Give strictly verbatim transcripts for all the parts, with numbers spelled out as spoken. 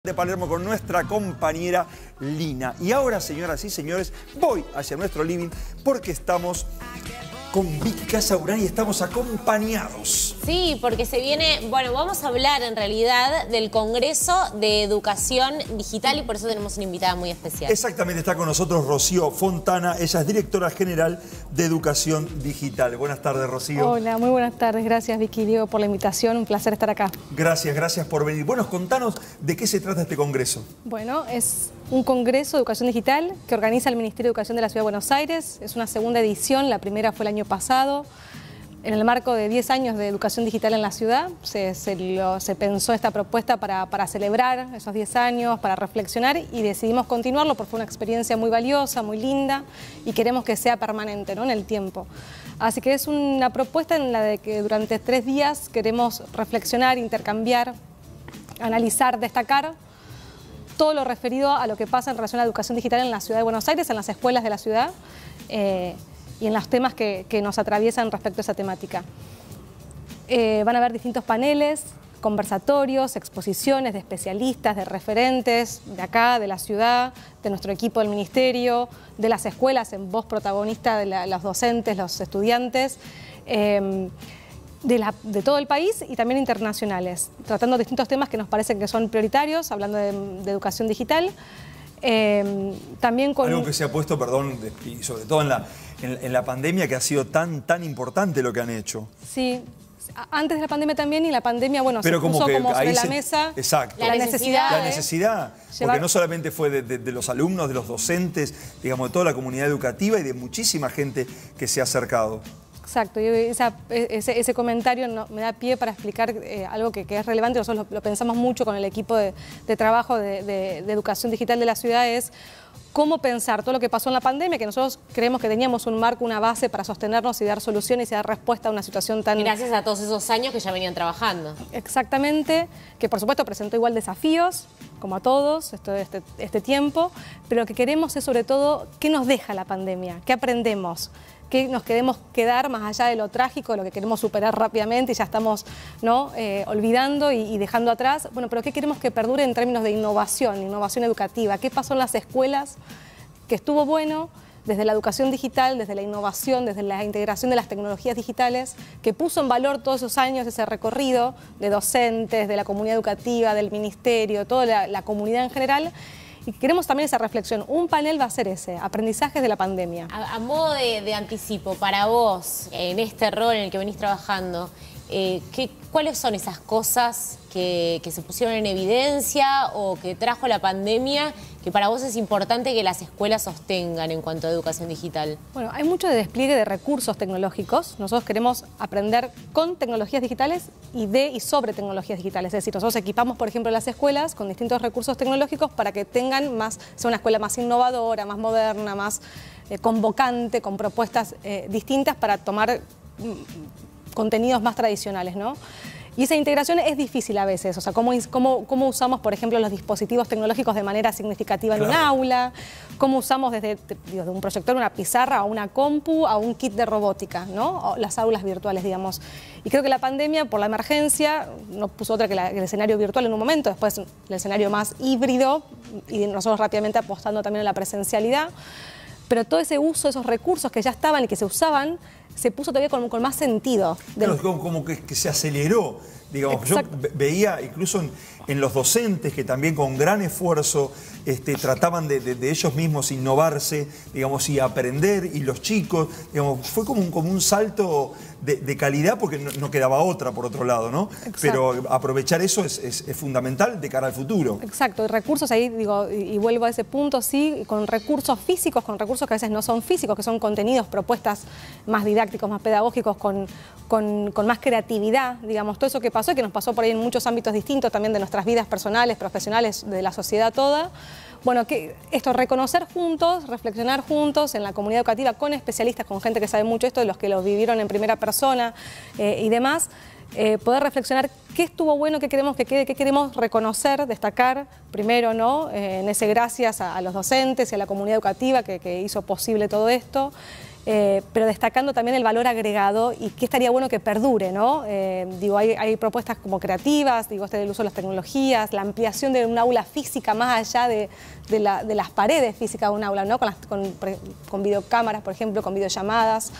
de Palermo con nuestra compañera Lina. Y ahora, señoras y señores, voy hacia nuestro living porque estamos con Vicky Casaurán y estamos acompañados. Sí, porque se viene, bueno, vamos a hablar en realidad del Congreso de Educación Digital y por eso tenemos una invitada muy especial. Exactamente, está con nosotros Rocío Fontana, ella es directora general de Educación Digital. Buenas tardes, Rocío. Hola, muy buenas tardes, gracias Vicky y Diego por la invitación, un placer estar acá. Gracias, gracias por venir. Bueno, contanos de qué se trata este Congreso. Bueno, es un Congreso de Educación Digital que organiza el Ministerio de Educación de la Ciudad de Buenos Aires. Es una segunda edición, la primera fue el año pasado. En el marco de diez años de educación digital en la ciudad, se, se, lo, se pensó esta propuesta para, para celebrar esos diez años, para reflexionar y decidimos continuarlo porque fue una experiencia muy valiosa, muy linda y queremos que sea permanente, ¿no?, en el tiempo. Así que es una propuesta en la de que durante tres días queremos reflexionar, intercambiar, analizar, destacar todo lo referido a lo que pasa en relación a la educación digital en la ciudad de Buenos Aires, en las escuelas de la ciudad, eh, y en los temas que, que nos atraviesan respecto a esa temática. Eh, van a haber distintos paneles, conversatorios, exposiciones de especialistas, de referentes de acá, de la ciudad, de nuestro equipo del ministerio, de las escuelas, en voz protagonista de la, los docentes, los estudiantes, eh, de, la, de todo el país y también internacionales, tratando distintos temas que nos parecen que son prioritarios, hablando de, de educación digital. Eh, también con... Algo que se ha puesto, perdón, y sobre todo en la, en, en la pandemia, que ha sido tan, tan importante lo que han hecho. Sí, antes de la pandemia también, y la pandemia, bueno, Pero se como puso que como sobre ahí la se, mesa exacto, la necesidad, la necesidad de porque llevar... no solamente fue de, de, de los alumnos, de los docentes, digamos, de toda la comunidad educativa y de muchísima gente que se ha acercado. Exacto, y esa, ese, ese comentario no, me da pie para explicar eh, algo que, que es relevante. Nosotros lo, lo pensamos mucho con el equipo de, de trabajo de, de, de educación digital de la ciudad, es cómo pensar todo lo que pasó en la pandemia, que nosotros creemos que teníamos un marco, una base para sostenernos y dar soluciones y dar respuesta a una situación tan... Gracias a todos esos años que ya venían trabajando. Exactamente, que por supuesto presentó igual desafíos, como a todos, esto, este, este tiempo, pero lo que queremos es sobre todo qué nos deja la pandemia, qué aprendemos, que nos queremos quedar más allá de lo trágico, de lo que queremos superar rápidamente y ya estamos, ¿no?, eh, olvidando y, y dejando atrás. Bueno, pero ¿qué queremos que perdure en términos de innovación, innovación educativa? ¿Qué pasó en las escuelas que estuvo bueno desde la educación digital, desde la innovación, desde la integración de las tecnologías digitales, que puso en valor todos esos años ese recorrido de docentes, de la comunidad educativa, del ministerio, toda la, la comunidad en general? Y queremos también esa reflexión. Un panel va a ser ese, aprendizajes de la pandemia. A, a modo de, de anticipo, para vos, en este rol en el que venís trabajando, eh, ¿qué, ¿cuáles son esas cosas que, que se pusieron en evidencia o que trajo la pandemia que para vos es importante que las escuelas sostengan en cuanto a educación digital? Bueno, hay mucho de despliegue de recursos tecnológicos. Nosotros queremos aprender con tecnologías digitales y de y sobre tecnologías digitales. Es decir, nosotros equipamos, por ejemplo, las escuelas con distintos recursos tecnológicos para que tengan más, sea una escuela más innovadora, más moderna, más eh, convocante, con propuestas eh, distintas para tomar mm, contenidos más tradicionales, ¿no? Y esa integración es difícil a veces, o sea, cómo, cómo, cómo usamos, por ejemplo, los dispositivos tecnológicos de manera significativa en un aula, cómo usamos desde, digo, de un proyector, una pizarra, a una compu, a un kit de robótica, ¿no? O las aulas virtuales, digamos. Y creo que la pandemia, por la emergencia, nos puso otra que, la, que el escenario virtual en un momento, después el escenario más híbrido, y nosotros rápidamente apostando también a la presencialidad. Pero todo ese uso, esos recursos que ya estaban y que se usaban, se puso todavía con, con más sentido. Claro, como, como que, que se aceleró, digamos. Exacto. Yo veía incluso en, en los docentes que también con gran esfuerzo este, trataban de, de, de ellos mismos innovarse, digamos, y aprender, y los chicos, digamos, fue como un, como un salto de, de calidad porque no, no quedaba otra por otro lado, ¿no? Exacto. Pero aprovechar eso es, es, es fundamental de cara al futuro. Exacto, y recursos ahí, digo, y, y vuelvo a ese punto, sí, con recursos físicos, con recursos que a veces no son físicos, que son contenidos, propuestas más didácticos, más pedagógicos, con, con, con más creatividad, digamos, todo eso que pasó y que nos pasó por ahí en muchos ámbitos distintos también de nuestras vidas personales, profesionales, de la sociedad toda. Bueno, que esto, reconocer juntos, reflexionar juntos en la comunidad educativa con especialistas, con gente que sabe mucho esto, de los que lo vivieron en primera persona eh, y demás, eh, poder reflexionar qué estuvo bueno, qué queremos que quede, qué queremos reconocer, destacar, primero, ¿no? Eh, en ese gracias a, a los docentes y a la comunidad educativa que, que hizo posible todo esto. Eh, pero destacando también el valor agregado y que estaría bueno que perdure, ¿no? Eh, digo, hay, hay propuestas como creativas, digo, este del uso de las tecnologías, la ampliación de un aula física más allá de, de, la, de las paredes físicas de un aula, ¿no? Con, las, con, con videocámaras, por ejemplo, con videollamadas.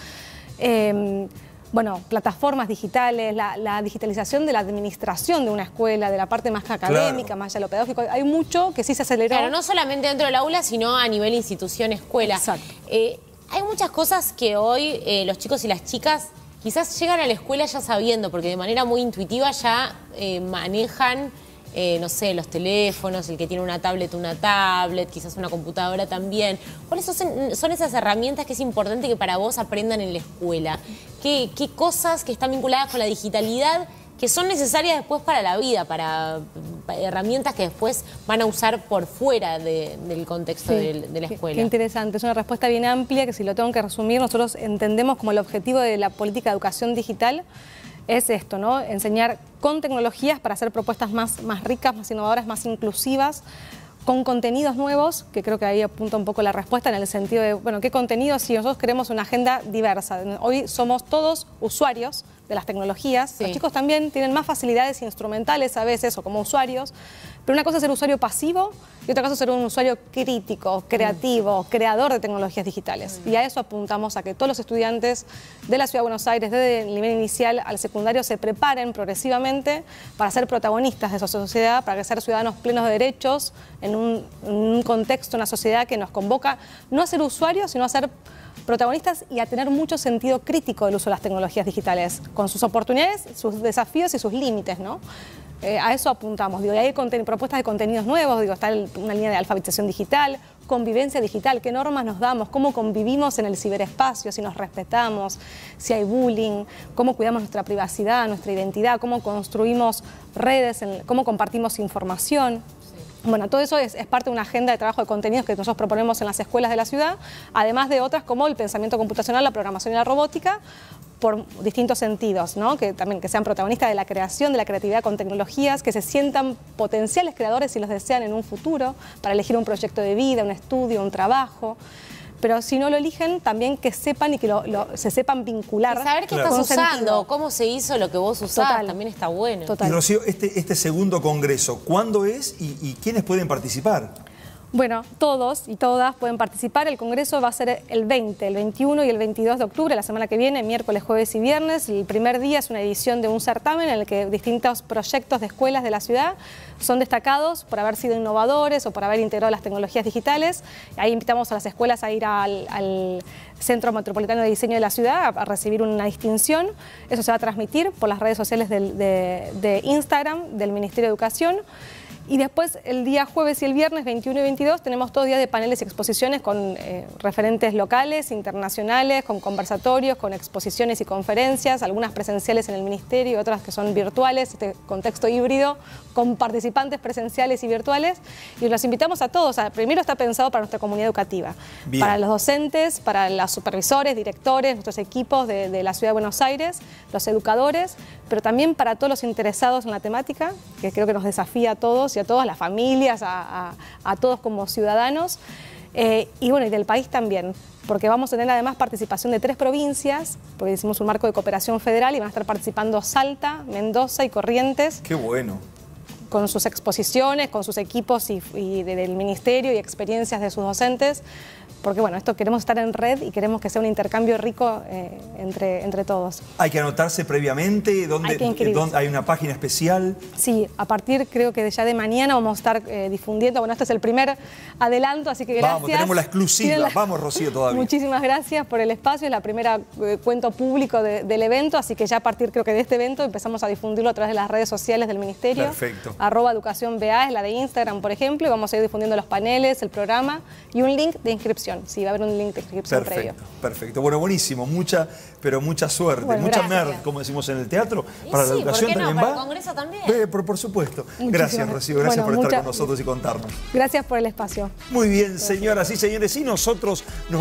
Eh, bueno, plataformas digitales, la, la digitalización de la administración de una escuela, de la parte más académica, claro, más allá de lo pedagógico. Hay mucho que sí se aceleró. Claro, no solamente dentro del aula, sino a nivel institución, escuela. Exacto. Eh, Hay muchas cosas que hoy eh, los chicos y las chicas quizás llegan a la escuela ya sabiendo, porque de manera muy intuitiva ya eh, manejan, eh, no sé, los teléfonos, el que tiene una tablet, una tablet, quizás una computadora también. ¿Cuáles son, son esas herramientas que es importante que para vos aprendan en la escuela? ¿Qué, qué cosas que están vinculadas con la digitalidad que son necesarias después para la vida, para, para herramientas que después van a usar por fuera de, del contexto sí, de, de la escuela? Qué, qué interesante, es una respuesta bien amplia que si lo tengo que resumir, nosotros entendemos como el objetivo de la política de educación digital es esto, ¿no? Enseñar con tecnologías para hacer propuestas más, más ricas, más innovadoras, más inclusivas, con contenidos nuevos, que creo que ahí apunta un poco la respuesta en el sentido de, bueno, ¿qué contenidos? Si nosotros queremos una agenda diversa, hoy somos todos usuarios de las tecnologías, sí, los chicos también tienen más facilidades instrumentales a veces o como usuarios, pero una cosa es ser usuario pasivo y otra cosa es ser un usuario crítico, creativo, mm. creador de tecnologías digitales. Mm. Y a eso apuntamos, a que todos los estudiantes de la Ciudad de Buenos Aires, desde el nivel inicial al secundario, se preparen progresivamente para ser protagonistas de esa sociedad, para ser ciudadanos plenos de derechos en un, en un contexto, una sociedad que nos convoca no a ser usuarios, sino a ser protagonistas y a tener mucho sentido crítico del uso de las tecnologías digitales, con sus oportunidades, sus desafíos y sus límites, ¿no? Eh, a eso apuntamos. Digo, y hay propuestas de contenidos nuevos, digo, está el, una línea de alfabetización digital, convivencia digital, qué normas nos damos, cómo convivimos en el ciberespacio, si nos respetamos, si hay bullying, cómo cuidamos nuestra privacidad, nuestra identidad, cómo construimos redes, en, cómo compartimos información. Bueno, todo eso es, es parte de una agenda de trabajo de contenidos que nosotros proponemos en las escuelas de la ciudad, además de otras como el pensamiento computacional, la programación y la robótica, por distintos sentidos, ¿no? Que también que sean protagonistas de la creación, de la creatividad con tecnologías, que se sientan potenciales creadores si los desean en un futuro, para elegir un proyecto de vida, un estudio, un trabajo. Pero si no lo eligen, también que sepan y que lo, lo, se sepan vincular. Y saber qué claro. estás usando, cómo se hizo lo que vos usás, Total. también está bueno. Total. Y Rocío, este, este segundo congreso, ¿cuándo es y, y quiénes pueden participar? Bueno, todos y todas pueden participar. El congreso va a ser el veinte, el veintiuno y el veintidós de octubre, la semana que viene, miércoles, jueves y viernes. El primer día es una edición de un certamen en el que distintos proyectos de escuelas de la ciudad son destacados por haber sido innovadores o por haber integrado las tecnologías digitales. Ahí invitamos a las escuelas a ir al, al Centro Metropolitano de Diseño de la ciudad a, a recibir una distinción. Eso se va a transmitir por las redes sociales del, de, de Instagram del Ministerio de Educación. Y después, el día jueves y el viernes, veintiuno y veintidós, tenemos dos días de paneles y exposiciones con eh, referentes locales, internacionales, con conversatorios, con exposiciones y conferencias, algunas presenciales en el Ministerio y otras que son virtuales, este contexto híbrido, con participantes presenciales y virtuales. Y los invitamos a todos. A, primero está pensado para nuestra comunidad educativa, Bien. para los docentes, para los supervisores, directores, nuestros equipos de, de la Ciudad de Buenos Aires, los educadores, pero también para todos los interesados en la temática, que creo que nos desafía a todos y a todas las familias, a, a, a todos como ciudadanos, eh, y bueno, y del país también, porque vamos a tener además participación de tres provincias, porque hicimos un marco de cooperación federal y van a estar participando Salta, Mendoza y Corrientes. ¡Qué bueno! Con sus exposiciones, con sus equipos y, y del ministerio y experiencias de sus docentes, porque bueno, esto queremos estar en red y queremos que sea un intercambio rico eh, entre, entre todos. ¿Hay que anotarse previamente? ¿Dónde, hay, que ¿dónde, ¿Hay una página especial? Sí, a partir creo que de ya de mañana vamos a estar eh, difundiendo, bueno, este es el primer adelanto, así que gracias. Vamos, tenemos la exclusiva, la... vamos Rocío todavía. Muchísimas gracias por el espacio, es la primera eh, cuento público de, del evento, así que ya a partir creo que de este evento empezamos a difundirlo a través de las redes sociales del Ministerio. Perfecto. Arroba Educación B A es la de Instagram, por ejemplo, y vamos a ir difundiendo los paneles, el programa y un link de inscripción. Sí, va a haber un link de inscripción perfecto, previo. Perfecto. Bueno, buenísimo. Mucha, pero mucha suerte. Bueno, mucha gracias. nerd, como decimos en el teatro. Para sí, la educación ¿por qué no? también Para va. el Congreso también. Eh, por, por supuesto. Muchísimas Gracias, Rocío. Gracias bueno, por mucha... estar con nosotros y contarnos. Gracias por el espacio. Muy bien, señoras y señores. Y nosotros nos